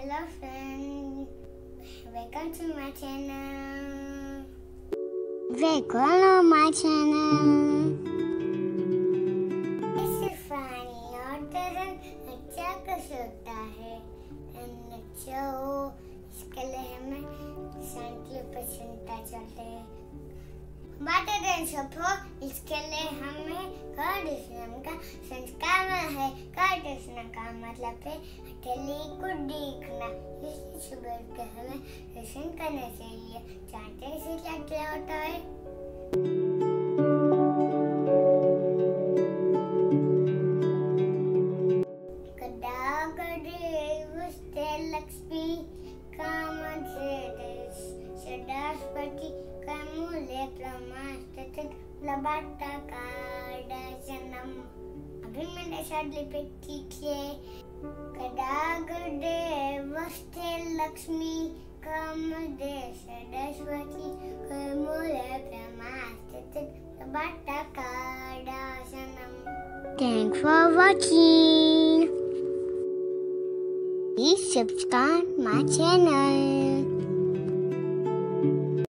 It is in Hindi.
Hello friends, welcome to my channel. Welcome to my channel. इस फानी और तरह अच्छा कुछ होता है अच्छा हो इसके लिए हमें संतले पसंदता चलते हैं बातें दिन सब हो इसके लिए हमें कार्डिशन का संस्कार है कार्डिशन का मतलब है अकेले को देखना इसलिए सुबह के हमें दर्शन करने चाहिए जानते से क्या होता है लक्ष्मी सरस्वती कमूले प्रमास्थित लबाटा कार्डशनम अभी मैंने शादी पे कीजिए कदागदे वस्ते Lakshmi कमदे Saraswati कमूले प्रमास्थित लबाटा कार्डशनम Thanks for watching. Please subscribe my channel.